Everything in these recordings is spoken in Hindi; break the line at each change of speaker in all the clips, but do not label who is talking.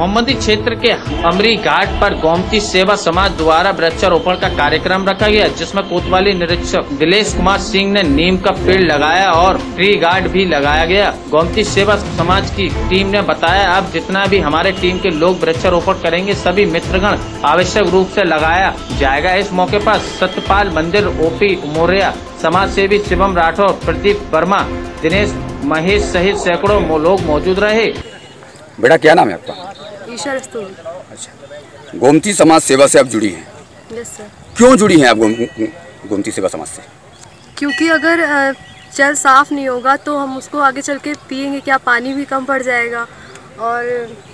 मोहम्मदी क्षेत्र के अमरी घाट पर गोमती सेवा समाज द्वारा वृक्षारोपण का कार्यक्रम रखा गया, जिसमें कोतवाली निरीक्षक दिलेश कुमार सिंह ने नीम का पेड़ लगाया और ट्री गार्ड भी लगाया गया। गोमती सेवा समाज की टीम ने बताया, अब जितना भी हमारे टीम के लोग वृक्षारोपण करेंगे सभी मित्रगण आवश्यक रूप से लगाया जाएगा। इस मौके पर सत्यपाल मंदिर, ओपी मौर्य, समाज सेवी शिवम राठौर, प्रदीप वर्मा, दिनेश महेश सहित सैकड़ों लोग मौजूद रहे।
बेटा क्या नाम है आपका?
ईशा रस्तोगी।
अच्छा, गोमती समाज सेवा से आप जुड़ी हैं?
Yes sir.
क्यों जुड़ी हैं आप गोमती सेवा समाज से?
क्योंकि अगर जल साफ नहीं होगा तो हम उसको आगे चल के पिएंगे क्या, पानी भी कम पड़ जाएगा और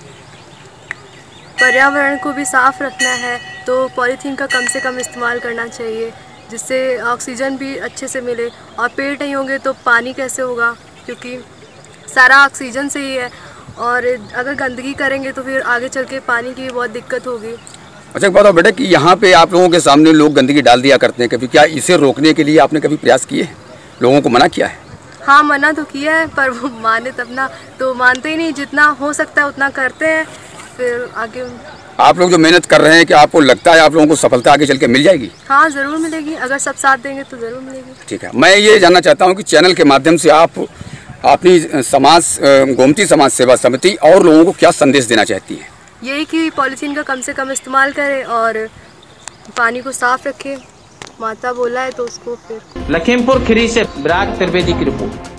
पर्यावरण को भी साफ रखना है तो पॉलीथीन का कम से कम इस्तेमाल करना चाहिए, जिससे ऑक्सीजन भी अच्छे से मिले। और पेड़ नहीं होंगे तो पानी कैसे होगा, क्योंकि सारा ऑक्सीजन से ही है। और अगर गंदगी करेंगे तो फिर आगे चल के पानी की भी बहुत दिक्कत होगी।
अच्छा एक बात बताओ बेटा कि यहाँ पे आप लोगों के सामने लोग गंदगी डाल दिया करते हैं, कभी क्या इसे रोकने के लिए आपने कभी प्रयास किए, लोगों को मना किया है?
हाँ मना तो किया है, पर वो माने तब ना, तो मानते ही नहीं। जितना हो सकता है उतना करते हैं, फिर आगे।
आप लोग जो मेहनत कर रहे हैं, क्या आपको लगता है आप लोगों को सफलता आगे चल के मिल जाएगी?
हाँ ज़रूर मिलेगी, अगर सब साथ देंगे तो ज़रूर मिलेगी।
ठीक है, मैं ये जानना चाहता हूँ कि चैनल के माध्यम से आप अपनी समाज गोमती समाज सेवा समिति और लोगों को क्या संदेश देना चाहती हैं?
यही कि पॉलीथीन का कम से कम इस्तेमाल करें और पानी को साफ रखें। माता बोला है तो उसको फिर।
लखीमपुर खीरी से विराग त्रिवेदी की रिपोर्ट।